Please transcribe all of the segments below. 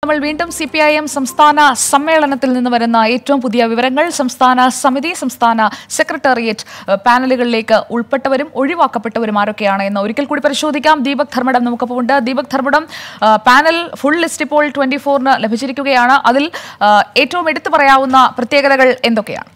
നമ്മൾ വീണ്ടും CPIM സംസ്ഥാന സമ്മേളനത്തിൽ നിന്ന് വരുന്ന ഏറ്റവും പുതിയ വിവരങ്ങൾ സംസ്ഥാന സമിതി സംസ്ഥാന സെക്രട്ടേറിയറ്റ് പാനലുകളിലേക്ക് ഉൾപ്പെട്ടവരും ഒഴിവാക്കപ്പെട്ടവരും ആരൊക്കെയാണ് എന്ന് ഒരിക്കൽ കൂടി പരിശോധിക്കാം. ദീപക് ധർമ്മടം നമുക്കൊപ്പം ഉണ്ട്. Deepak Dharmadam, panel full list ഇപ്പോൾ 24-ന് ലഭിച്ചിരിക്കുകയാണ്. അതിൽ ഏറ്റവും എടുത്തു പറയാവുന്ന പ്രത്യേകതകൾ എന്തൊക്കെയാണ്?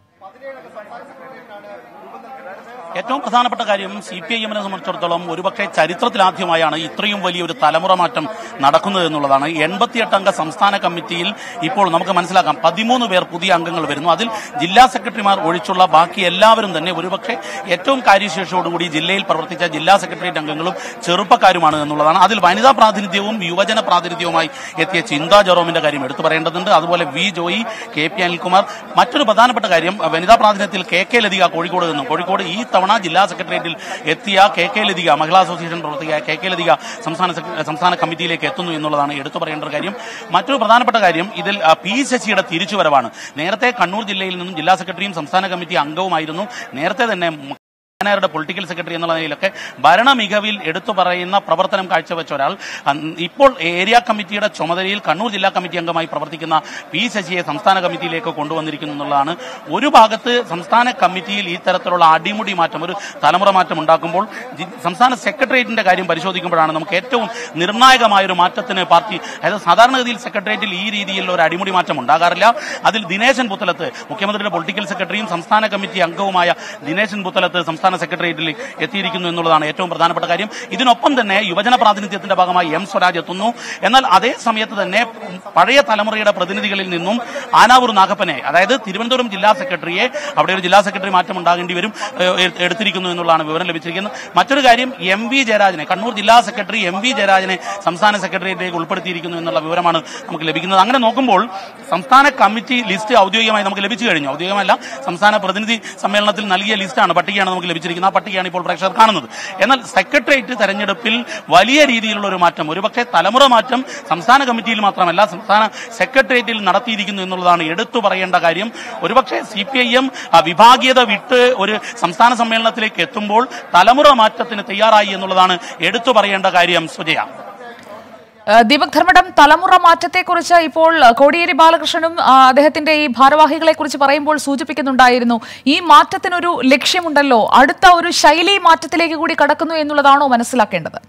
ഏറ്റവും പ്രധാനപ്പെട്ട കാര്യം CPIM-നെ സംബന്ധിച്ചിടത്തോളം ഒരുപക്ഷെ ചരിത്രത്തിലാദ്യമായാണ് ഇത്രയും വലിയൊരു തലമുറ മാറ്റം നടക്കുന്നത് എന്നുള്ളതാണ്. 88 അംഗ സംസ്ഥാന കമ്മിറ്റിയിൽ ഇപ്പോൾ നമുക്ക് മനസ്സിലാക്കാം 13 പേർ പുതിയ അംഗങ്ങൾ വരുന്നു. അതിൽ ജില്ലാ സെക്രട്ടറിമാർ ഒഴിച്ചുള്ള ബാക്കി എല്ലാവരും തന്നെ ഒരുപക്ഷെ ഏറ്റവും കാര്യശേഷിയോടുകൂടി ജില്ലയിൽ പ്രവർത്തിച്ച ജില്ലാ സെക്രട്ടേറിയറ്റ് അംഗങ്ങളും ചെറുപ്പക്കാരുമാണ് എന്നുള്ളതാണ്. അതിൽ വനിതാ പ്രാതിനിധ്യവും യുവജന പ്രാതിനിധ്യവുമായി എത്തിയ ചിന്താ ജെറോമിന്റെ കാര്യം എടുത്തു പറയേണ്ടതുണ്ട്. അതുപോലെ വി ജോയി, KP അനിൽകുമാർ. മറ്റൊരു പ്രധാനപ്പെട്ട കാര്യം വനിതാ പ്രാതിനിധ്യത്തിൽ KK ലതിക കോഴിക്കോട് നിന്നും കോഴിക്കോട് ഈ തവണ ജില്ലാ സെക്രട്ടേറിയറ്റിൽ എത്തിയ KK ലതിക മഹിളാ അസോസിയേഷൻ പ്രവർത്തിക്കുക KK ലതിക സംസ്ഥാന കമ്മിറ്റിയിലേക്ക് എത്തുന്നു എന്നുള്ളതാണ് എടുത്ു പറയേണ്ട കാര്യം. മറ്റൊരു പ്രധാനപ്പെട്ട കാര്യം ഇതിൽ P ശശിയുടെ തിരിച്ചുവരവാണ്. നേരത്തെ കണ്ണൂർ ജില്ലയിൽ നിന്നും ജില്ലാ സെക്രട്ടറിയും സംസ്ഥാന കമ്മിറ്റി അംഗവുമായിരുന്നു. നേരത്തെ തന്നെ യുടെ പൊളിറ്റിക്കൽ സെക്രട്ടറി എന്നുള്ള നിലയിലൊക്കെ ഭരണ മികവിൽ എടുത്തു പറയുന്ന പ്രവർത്തനം കാഴ്ചവെച്ച ഒരാൾ ഇപ്പോൾ ഏരിയ കമ്മിറ്റിയുടെ ചുമതലയിൽ കണ്ണൂർ ജില്ലാ കമ്മിറ്റി അംഗമായി പ്രവർത്തിക്കുന്ന P ശശിയെ സംസ്ഥാന കമ്മിറ്റിയിലേക്ക് കൊണ്ടുവന്നിരിക്കുന്നു എന്നുള്ളതാണ്. ഒരു ഭാഗത്ത് സംസ്ഥാന കമ്മിറ്റിയിൽ ഈ തരത്തിലുള്ള അടിമുടി മാറ്റം, ഒരു തലമുറ മാറ്റം ഉണ്ടാക്കുമ്പോൾ സംസ്ഥാന സെക്രട്ടേറിയറ്റിന്റെ കാര്യം പരിശോധിക്കുമ്പോഴാണ് നമുക്ക് ഏറ്റവും നിർണായകമായ ഒരു മാറ്റത്തിന് പാർട്ടി, അതായത് സാധാരണഗതിയിൽ സെക്രട്ടേറിയറ്റിൽ ഈ രീതിയിലുള്ള ഒരു അടിമുടി മാറ്റം ഉണ്ടാകാറില്ല. അതിൽ ദിനേശൻ പുത്തലത്ത്, മുഖ്യമന്ത്രിയുടെ പൊളിറ്റിക്കൽ സെക്രട്ടറിയും സംസ്ഥാന കമ്മിറ്റി അംഗവുമായ ദിനേശൻ പുത്തലത്ത് സംസ്ഥാന സെക്രട്ടേറിയറ്റിൽ എത്തിയിരിക്കുന്നു എന്നുള്ളതാണ് ഏറ്റവും പ്രധാനപ്പെട്ട കാര്യം. ഇതിനൊപ്പം തന്നെ യുവജന പ്രാതിനിധ്യത്തിന്റെ ഭാഗമായി M സ്വരാജ് എത്തുന്നു. എന്നാൽ അതേ സമയത്ത് തന്നെ പഴയ തലമുറയുടെ പ്രതിനിധികളിൽ നിന്നും ആനാവൂർ നാഗപ്പനെ, അതായത് തിരുവനന്തപുരം ജില്ലാ സെക്രട്ടറിയെ, അവിടെ ഒരു ജില്ലാ സെക്രട്ടറി മാറ്റം ഉണ്ടാകേണ്ടി വരും, എടുത്തിരിക്കുന്നു എന്നുള്ളതാണ് വിവരം ലഭിച്ചിരിക്കുന്നത്. മറ്റൊരു കാര്യം MV ജയരാജനെ, കണ്ണൂർ ജില്ലാ സെക്രട്ടറി MV ജയരാജനെ സംസ്ഥാന സെക്രട്ടേറിയറ്റിലേക്ക് ഉൾപ്പെടുത്തിയിരിക്കുന്നു എന്നുള്ള വിവരമാണ് നമുക്ക് ലഭിക്കുന്നത്. അങ്ങനെ നോക്കുമ്പോൾ സംസ്ഥാന കമ്മിറ്റി ലിസ്റ്റ് ഔദ്യോഗികമായി നമുക്ക് ലഭിച്ചു കഴിഞ്ഞു. ഔദ്യോഗികമല്ല, സംസ്ഥാന പ്രതിനിധി സമ്മേളനത്തിൽ നൽകിയ ലിസ്റ്റാണ്, പട്ടികയാണ് നമുക്ക് ലഭിച്ചിരിക്കുന്ന. ആ പട്ടികയാണ് ഇപ്പോൾ പ്രേക്ഷകർ കാണുന്നത്. എന്നാൽ സെക്രട്ടേറിയറ്റ് തെരഞ്ഞെടുപ്പിൽ വലിയ രീതിയിലുള്ള ഒരു മാറ്റം, ഒരുപക്ഷെ തലമുറ മാറ്റം സംസ്ഥാന കമ്മിറ്റിയിൽ മാത്രമല്ല സംസ്ഥാന സെക്രട്ടേറിയറ്റിൽ നടത്തിയിരിക്കുന്നു എന്നുള്ളതാണ് എടുത്തു പറയേണ്ട കാര്യം. ഒരുപക്ഷെ CPIM വിഭാഗീയത വിട്ട് ഒരു സംസ്ഥാന സമ്മേളനത്തിലേക്ക് എത്തുമ്പോൾ തലമുറ മാറ്റത്തിന് തയ്യാറായി എന്നുള്ളതാണ് എടുത്തു പറയേണ്ട കാര്യം. സുജയ, ദീപക് ധർമ്മടം, തലമുറ മാറ്റത്തെക്കുറിച്ച് ഇപ്പോൾ കോടിയേരി ബാലകൃഷ്ണനും അദ്ദേഹത്തിന്റെ ഈ ഭാരവാഹികളെ കുറിച്ച് പറയുമ്പോൾ സൂചിപ്പിക്കുന്നുണ്ടായിരുന്നു. ഈ മാറ്റത്തിനൊരു ലക്ഷ്യമുണ്ടല്ലോ, അടുത്ത ഒരു ശൈലി മാറ്റത്തിലേക്ക് കൂടി കടക്കുന്നു എന്നുള്ളതാണോ മനസ്സിലാക്കേണ്ടത്?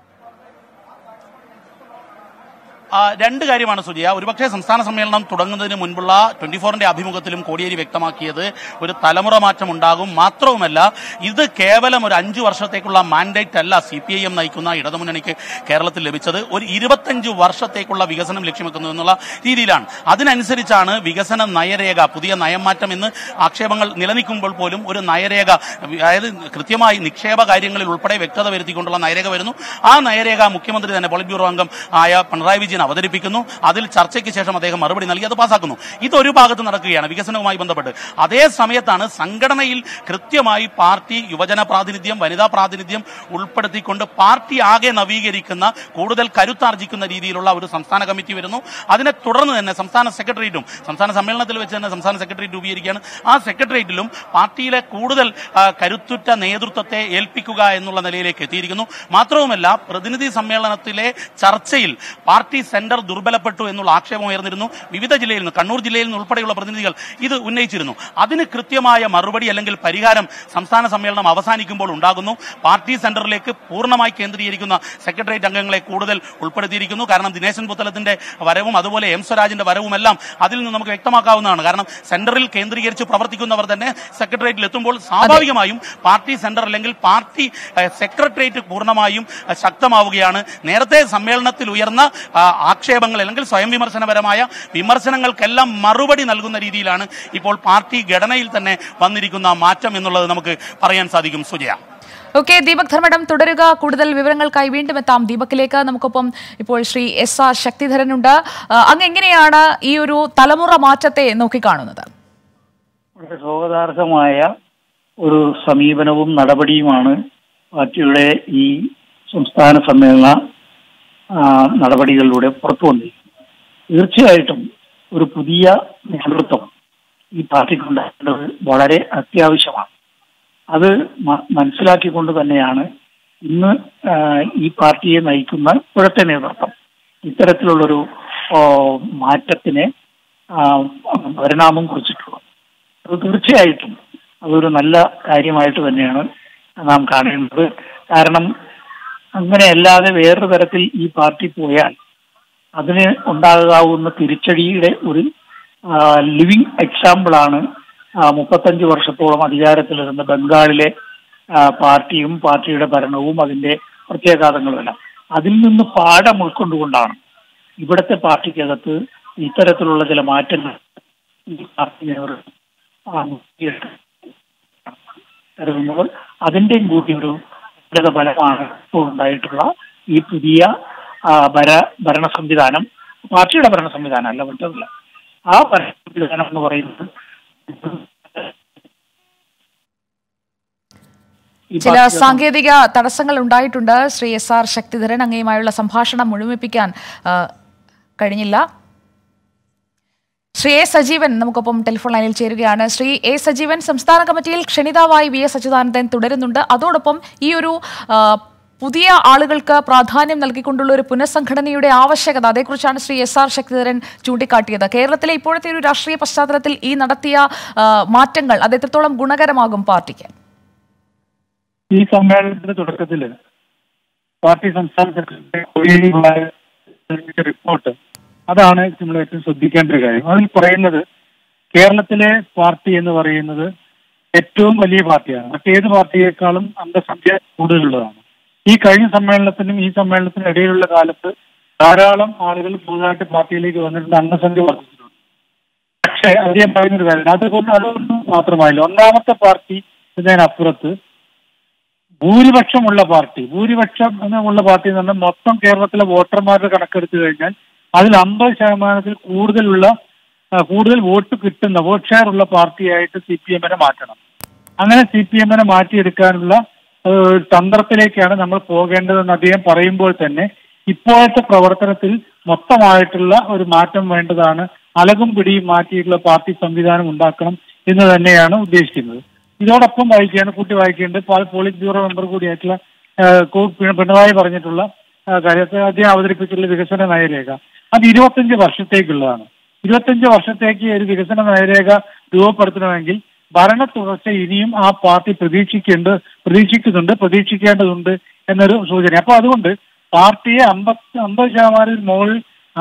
രണ്ട് കാര്യമാണ് സുജിയ. ഒരുപക്ഷെ സംസ്ഥാന സമ്മേളനം തുടങ്ങുന്നതിന് മുൻപുള്ള 24-ന്റെ അഭിമുഖത്തിലും കോടിയേരി വ്യക്തമാക്കിയത് ഒരു തലമുറ മാറ്റം ഉണ്ടാകും. മാത്രവുമല്ല, ഇത് കേവലം ഒരു 5 വർഷത്തേക്കുള്ള മാൻഡേറ്റ് അല്ല CPIM നയിക്കുന്ന ഇടതുമുന്നണിക്ക് കേരളത്തിൽ ലഭിച്ചത്. ഒരു 25 വർഷത്തേക്കുള്ള വികസനം ലക്ഷ്യമെക്കുന്നു എന്നുള്ള രീതിയിലാണ്. അതിനനുസരിച്ചാണ് വികസന നയരേഖ, പുതിയ നയംമാറ്റം എന്ന് ആക്ഷേപങ്ങൾ നിലനിൽക്കുമ്പോൾ പോലും ഒരു നയരേഖ, അതായത് കൃത്യമായി നിക്ഷേപ കാര്യങ്ങളിൽ ഉൾപ്പെടെ വ്യക്തത വരുത്തിക്കൊണ്ടുള്ള നയരേഖ വരുന്നു. ആ നയരേഖ മുഖ്യമന്ത്രി തന്നെ പൊളിറ്റ് ബ്യൂറോ അംഗം ആയ പിണറായി വിജയൻ അവതരിപ്പിക്കുന്നു. അതിൽ ചർച്ചയ്ക്ക് ശേഷം അദ്ദേഹം മറുപടി നൽകി അത് പാസാക്കുന്നു. ഇതൊരു ഭാഗത്ത് നടക്കുകയാണ് വികസനവുമായി ബന്ധപ്പെട്ട്. അതേ സമയത്താണ് സംഘടനയിൽ കൃത്യമായി പാർട്ടി യുവജന പ്രാതിനിധ്യം, വനിതാ പ്രാതിനിധ്യം ഉൾപ്പെടുത്തിക്കൊണ്ട് പാർട്ടി ആകെ നവീകരിക്കുന്ന, കൂടുതൽ കരുത്താർജിക്കുന്ന രീതിയിലുള്ള ഒരു സംസ്ഥാന കമ്മിറ്റി വരുന്നു. അതിനെ തുടർന്ന് തന്നെ സംസ്ഥാന സെക്രട്ടേറിയറ്റും, സംസ്ഥാന സമ്മേളനത്തിൽ വെച്ച് തന്നെ സംസ്ഥാന സെക്രട്ടേറിയറ്റ് രൂപീകരിക്കുകയാണ്. ആ സെക്രട്ടേറിയറ്റിലും പാർട്ടിയിലെ കൂടുതൽ കരുത്തുറ്റ നേതൃത്വത്തെ ഏൽപ്പിക്കുക എന്നുള്ള നിലയിലേക്ക് എത്തിയിരിക്കുന്നു. മാത്രവുമല്ല, പ്രതിനിധി സമ്മേളനത്തിലെ ചർച്ചയിൽ പാർട്ടി സെന്റർ ദുർബലപ്പെട്ടു എന്നുള്ള ആക്ഷേപം ഉയർന്നിരുന്നു. വിവിധ ജില്ലയിൽ നിന്ന്, കണ്ണൂർ ജില്ലയിൽ നിന്ന് ഉൾപ്പെടെയുള്ള പ്രതിനിധികൾ ഇത് ഉന്നയിച്ചിരുന്നു. അതിന് കൃത്യമായ മറുപടി അല്ലെങ്കിൽ പരിഹാരം സംസ്ഥാന സമ്മേളനം അവസാനിക്കുമ്പോൾ ഉണ്ടാകുന്നു. പാർട്ടി സെന്ററിലേക്ക് പൂർണ്ണമായി കേന്ദ്രീകരിക്കുന്ന സെക്രട്ടേറിയറ്റ് അംഗങ്ങളെ കൂടുതൽ ഉൾപ്പെടുത്തിയിരിക്കുന്നു. കാരണം ദിനേശൻ പുത്തലത്തിന്റെ വരവും അതുപോലെ M സ്വരാജിന്റെ വരവുമെല്ലാം അതിൽ നിന്ന് നമുക്ക് വ്യക്തമാക്കാവുന്നതാണ്. കാരണം സെന്ററിൽ കേന്ദ്രീകരിച്ച് പ്രവർത്തിക്കുന്നവർ തന്നെ സെക്രട്ടേറിയറ്റിൽ എത്തുമ്പോൾ സ്വാഭാവികമായും പാർട്ടി സെന്റർ അല്ലെങ്കിൽ പാർട്ടി സെക്രട്ടേറിയറ്റ് പൂർണ്ണമായും ശക്തമാവുകയാണ്. നേരത്തെ സമ്മേളനത്തിൽ ഉയർന്ന ആക്ഷേപങ്ങൾ അല്ലെങ്കിൽ സ്വയം വിമർശനപരമായ വിമർശനങ്ങൾക്കെല്ലാം മറുപടി നൽകുന്ന രീതിയിലാണ് ഇപ്പോൾ പാർട്ടി ഘടനയിൽ തന്നെ വന്നിരിക്കുന്ന മാറ്റം എന്നുള്ളത് നമുക്ക് പറയാൻ സാധിക്കും. സുജയ, ഓക്കെ, ദീപക് ധർമ്മടം തുടരുക. കൂടുതൽ വിവരങ്ങൾക്കായി വീണ്ടും എത്താം ദീപക്കിലേക്ക്. നമുക്കൊപ്പം ഇപ്പോൾ ശ്രീ SR ശക്തിധരനുണ്ട്. അങ്ങ് എങ്ങനെയാണ് ഈ ഒരു തലമുറ മാറ്റത്തെ നോക്കിക്കാണുന്നത്? വളരെ സ്വാഗതാർഹമായ ഒരു സമീപനവും നടപടിയുമാണ് പാർട്ടിയുടെ ഈ സംസ്ഥാന സമ്മേളന നടപടികളിലൂടെ പുറത്തു വന്നിരിക്കുന്നത്. തീർച്ചയായിട്ടും ഒരു പുതിയ നേതൃത്വം ഈ പാർട്ടിക്കുണ്ടാകേണ്ടത് വളരെ അത്യാവശ്യമാണ്. അത് മനസ്സിലാക്കിക്കൊണ്ട് തന്നെയാണ് ഇന്ന് ഈ പാർട്ടിയെ നയിക്കുന്ന ഇപ്പോഴത്തെ നേതൃത്വം ഇത്തരത്തിലുള്ളൊരു മാറ്റത്തിന് പരിണാമം കുറിച്ചിട്ടുള്ളത്. അത് തീർച്ചയായിട്ടും അതൊരു നല്ല കാര്യമായിട്ട് തന്നെയാണ് നാം കാണേണ്ടത്. കാരണം അങ്ങനെയല്ലാതെ വേറൊരു തരത്തിൽ ഈ പാർട്ടി പോയാൽ അതിന് ഉണ്ടാകാവുന്ന തിരിച്ചടിയുടെ ഒരു ലിവിങ് എക്സാമ്പിളാണ് 35 വർഷത്തോളം അധികാരത്തിലിരുന്ന ബംഗാളിലെ പാർട്ടിയും പാർട്ടിയുടെ ഭരണവും അതിന്റെ പ്രത്യാഘാതങ്ങളുമെല്ലാം. അതിൽ നിന്ന് പാഠം ഉൾക്കൊണ്ടുകൊണ്ടാണ് ഇവിടുത്തെ പാർട്ടിക്കകത്ത് ഇത്തരത്തിലുള്ള ചില മാറ്റങ്ങൾ ഈ പാർട്ടി കരുതുന്നത്. അതിൻ്റെയും കൂടി ഒരു ഫലമാണ് ഇപ്പോൾ ഉണ്ടായിട്ടുള്ള ഈ പുതിയ ഭരണ സംവിധാനം. പാർട്ടിയുടെ ഭരണ സംവിധാനം അല്ല, മറ്റൊന്നല്ല. ആ ഭരണ സംവിധാനം എന്ന് പറയുന്നത് ചില സാങ്കേതിക തടസ്സങ്ങൾ ഉണ്ടായിട്ടുണ്ട്. ശ്രീ SR ശക്തിധരൻ, അങ്ങയുമായുള്ള സംഭാഷണം മുഴുമിപ്പിക്കാൻ കഴിഞ്ഞില്ല. ശ്രീ A സജീവൻ നമുക്കൊപ്പം ടെലിഫോൺ ലൈനിൽ ചേരുകയാണ്. ശ്രീ A സജീവൻ, സംസ്ഥാന കമ്മിറ്റിയിൽ ക്ഷണിതാവായി VS അച്യുതാനന്ദൻ തുടരുന്നുണ്ട്. അതോടൊപ്പം ഈ ഒരു പുതിയ ആളുകൾക്ക് പ്രാധാന്യം നൽകിക്കൊണ്ടുള്ള ഒരു പുനഃസംഘടനയുടെ ആവശ്യകത, അതേക്കുറിച്ചാണ് ശ്രീ SR ശക്തിധരൻ ചൂണ്ടിക്കാട്ടിയത്. കേരളത്തിലെ ഇപ്പോഴത്തെ ഒരു രാഷ്ട്രീയ പശ്ചാത്തലത്തിൽ ഈ നടത്തിയ മാറ്റങ്ങൾ അത് എത്രത്തോളം ഗുണകരമാകും പാർട്ടിക്ക്? ഈ സമ്മേളനത്തിന്റെ തുടക്കത്തിൽ പാർട്ടി സംസ്ഥാന സെക്രട്ടറി റിപ്പോർട്ട്, അതാണ് നമ്മൾ ഏറ്റവും ശ്രദ്ധിക്കേണ്ട ഒരു കാര്യം. അതിൽ പറയുന്നത് കേരളത്തിലെ പാർട്ടി എന്ന് പറയുന്നത് ഏറ്റവും വലിയ പാർട്ടിയാണ്. മറ്റേത് പാർട്ടിയേക്കാളും അംഗസംഖ്യ കൂടുതലുള്ളതാണ്. ഈ കഴിഞ്ഞ സമ്മേളനത്തിനും ഈ സമ്മേളനത്തിനും ഇടയിലുള്ള കാലത്ത് ധാരാളം ആളുകൾ പുതുതായിട്ട് പാർട്ടിയിലേക്ക് വന്നിട്ടുണ്ട്, അംഗസംഖ്യ വർദ്ധിച്ചിട്ടുണ്ട്. പക്ഷേ അത് ഞാൻ പറയുന്നൊരു കാര്യം, അതൊന്നും മാത്രമായില്ല. ഒന്നാമത്തെ പാർട്ടി എന്നതിനപ്പുറത്ത് ഭൂരിപക്ഷമുള്ള പാർട്ടി എന്ന് പറഞ്ഞാൽ മൊത്തം കേരളത്തിലെ വോട്ടർമാരുടെ കണക്കെടുത്തു കഴിഞ്ഞാൽ അതിൽ 50% കൂടുതൽ വോട്ട് കിട്ടുന്ന, വോട്ട് ഷെയർ ഉള്ള പാർട്ടിയായിട്ട് CPM-നെ മാറ്റണം. അങ്ങനെ CPM-നെ മാറ്റിയെടുക്കാനുള്ള തന്ത്രത്തിലേക്കാണ് നമ്മൾ പോകേണ്ടതെന്ന് അദ്ദേഹം പറയുമ്പോൾ തന്നെ ഇപ്പോഴത്തെ പ്രവർത്തനത്തിൽ മൊത്തമായിട്ടുള്ള ഒരു മാറ്റം വേണ്ടതാണ്. അലകും പിടിയും മാറ്റിയിട്ടുള്ള പാർട്ടി സംവിധാനം ഉണ്ടാക്കണം എന്ന് തന്നെയാണ് ഉദ്ദേശിക്കുന്നത്. ഇതോടൊപ്പം കൂട്ടി വായിക്കേണ്ടത് പോളിറ്റ് ബ്യൂറോ മെമ്പർ കൂടിയായിട്ടുള്ള പിണറായി പറഞ്ഞിട്ടുള്ള കാര്യത്തെ അദ്ദേഹം അവതരിപ്പിച്ചിട്ടുള്ള വികസന നയരേഖ, അത് 25 വർഷത്തേക്കുള്ളതാണ്. 25 വർഷത്തേക്ക് ഒരു വികസന നയരേഖ രൂപപ്പെടുത്തണമെങ്കിൽ ഭരണ തുടർച്ച ഇനിയും ആ പാർട്ടി പ്രതീക്ഷിക്കേണ്ടതുണ്ട് എന്നൊരു സൂചന. അപ്പൊ അതുകൊണ്ട് പാർട്ടിയെ 50% മുകളിൽ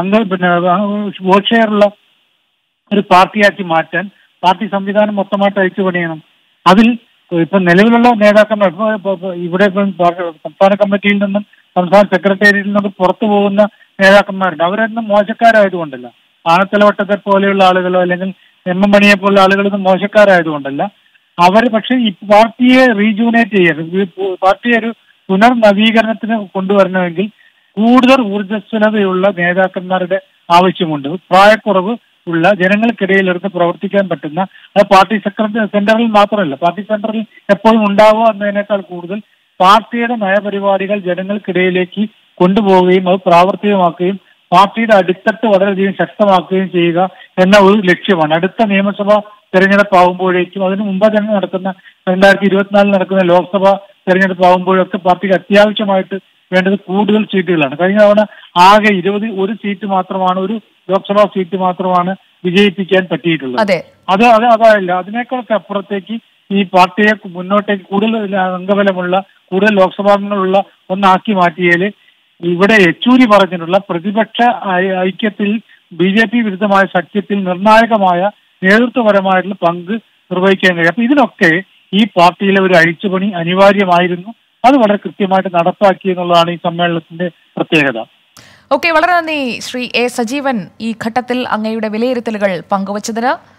വോട്ട് ഷെയറുള്ള ഒരു പാർട്ടിയാക്കി മാറ്റാൻ പാർട്ടി സംവിധാനം മൊത്തമായിട്ട് അയച്ചു പണിയണം. അതിൽ ഇപ്പൊ നിലവിലുള്ള നേതാക്കന്മാർ ഇവിടെ സംസ്ഥാന കമ്മിറ്റിയിൽ നിന്നും സംസ്ഥാന സെക്രട്ടേറിയറ്റിൽ നിന്നും പുറത്തു പോകുന്ന നേതാക്കന്മാരുണ്ട്. അവരൊന്നും മോശക്കാരായതുകൊണ്ടല്ല, ആനത്തലവട്ടത്തെ പോലെയുള്ള ആളുകളോ അല്ലെങ്കിൽ MM മണിയെ പോലുള്ള ആളുകളൊന്നും മോശക്കാരായതുകൊണ്ടല്ല. അവർ പക്ഷെ ഈ പാർട്ടിയെ റീജൂനേറ്റ് ചെയ്യാൻ, പാർട്ടിയെ ഒരു പുനർനവീകരണത്തിന് കൊണ്ടുവരണമെങ്കിൽ കൂടുതൽ ഊർജ്ജസ്വലതയുള്ള നേതാക്കന്മാരുടെ ആവശ്യമുണ്ട്. പ്രായക്കുറവ് ഉള്ള, ജനങ്ങൾക്കിടയിലെടുത്ത് പ്രവർത്തിക്കാൻ പറ്റുന്ന, അത് പാർട്ടി സെന്ററിൽ മാത്രമല്ല, പാർട്ടി സെന്ററിൽ എപ്പോഴും ഉണ്ടാവുക എന്നതിനേക്കാൾ കൂടുതൽ പാർട്ടിയുടെ നയപരിപാടികൾ ജനങ്ങൾക്കിടയിലേക്ക് കൊണ്ടുപോവുകയും അത് പ്രാവർത്തികമാക്കുകയും പാർട്ടിയുടെ അടിത്തട്ട് വളരെയധികം ശക്തമാക്കുകയും ചെയ്യുക എന്ന ഒരു ലക്ഷ്യമാണ്. അടുത്ത നിയമസഭാ തെരഞ്ഞെടുപ്പ് ആകുമ്പോഴേക്കും, അതിനു മുമ്പ് തന്നെ നടക്കുന്ന 2024 നടക്കുന്ന ലോക്സഭാ തെരഞ്ഞെടുപ്പ് ആകുമ്പോഴൊക്കെ പാർട്ടിക്ക് അത്യാവശ്യമായിട്ട് വേണ്ടത് കൂടുതൽ സീറ്റുകളാണ്. കഴിഞ്ഞ തവണ ആകെ 21 സീറ്റ് മാത്രമാണ്, ഒരു ലോക്സഭാ സീറ്റ് മാത്രമാണ് വിജയിപ്പിക്കാൻ പറ്റിയിട്ടുള്ളത്. അതല്ല, അതിനേക്കാളൊക്കെ അപ്പുറത്തേക്ക് ഈ പാർട്ടിയെ മുന്നോട്ടേക്ക് കൂടുതൽ അംഗബലമുള്ള, കൂടുതൽ ലോക്സഭാംഗങ്ങളുള്ള ഒന്നാക്കി മാറ്റിയാല് ഇവിടെ യെച്ചൂരി പറഞ്ഞിട്ടുള്ള പ്രതിപക്ഷ ഐക്യത്തിൽ BJP വിരുദ്ധമായ സഖ്യത്തിൽ നിർണായകമായ നേതൃത്വപരമായിട്ടുള്ള പങ്ക് നിർവഹിക്കാൻ കഴിയും. അപ്പൊ ഇതിനൊക്കെ ഈ പാർട്ടിയിലെ ഒരു അഴിച്ചുപണി അനിവാര്യമായിരുന്നു. അത് വളരെ കൃത്യമായിട്ട് നടപ്പാക്കി എന്നുള്ളതാണ് ഈ സമ്മേളനത്തിന്റെ പ്രത്യേകത. ഓക്കെ, വളരെ നന്ദി ശ്രീ A സജീവൻ ഈ ഘട്ടത്തിൽ അങ്ങയുടെ വിലയിരുത്തലുകൾ പങ്കുവച്ചതിന്.